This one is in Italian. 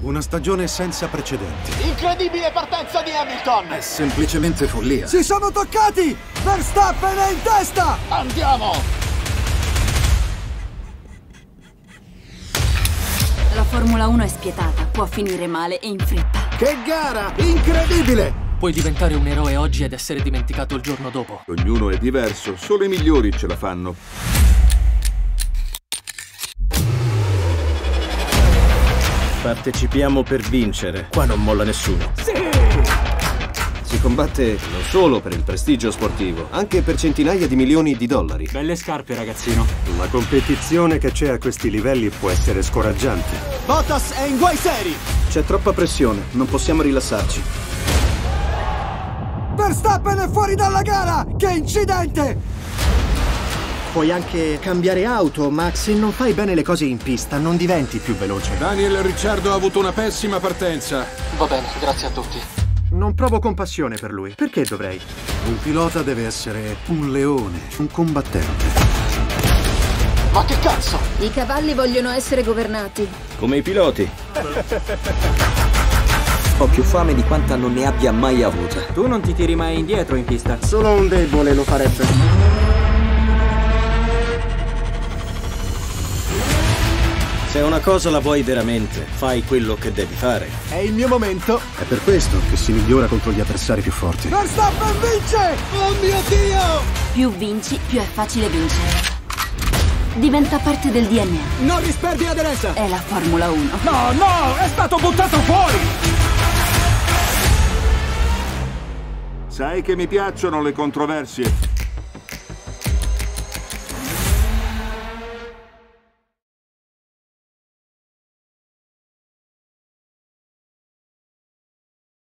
Una stagione senza precedenti. Incredibile partenza di Hamilton! È semplicemente follia. Si sono toccati! Verstappen è in testa! Andiamo! La Formula 1 è spietata, può finire male e in fretta. Che gara! Incredibile! Puoi diventare un eroe oggi ed essere dimenticato il giorno dopo. Ognuno è diverso, solo i migliori ce la fanno. Partecipiamo per vincere. Qua non molla nessuno. Sì! Si combatte non solo per il prestigio sportivo, anche per centinaia di milioni di dollari. Belle scarpe, ragazzino. La competizione che c'è a questi livelli può essere scoraggiante. Bottas è in guai seri! C'è troppa pressione, non possiamo rilassarci. Verstappen è fuori dalla gara! Che incidente! Puoi anche cambiare auto, ma se non fai bene le cose in pista non diventi più veloce. Daniel Ricciardo ha avuto una pessima partenza. Va bene, grazie a tutti. Non provo compassione per lui. Perché dovrei? Un pilota deve essere un leone, un combattente. Ma che cazzo? I cavalli vogliono essere governati. Come i piloti. Ho più fame di quanta non ne abbia mai avuta. Tu non ti tiri mai indietro in pista. Solo un debole lo farebbe. Se una cosa la vuoi veramente, fai quello che devi fare. È il mio momento! È per questo che si migliora contro gli avversari più forti. Verstappen vince! Oh mio Dio! Più vinci, più è facile vincere. Diventa parte del DNA. Non risperdi aderenza! È la Formula 1. No, no, è stato buttato fuori! Sai che mi piacciono le controversie.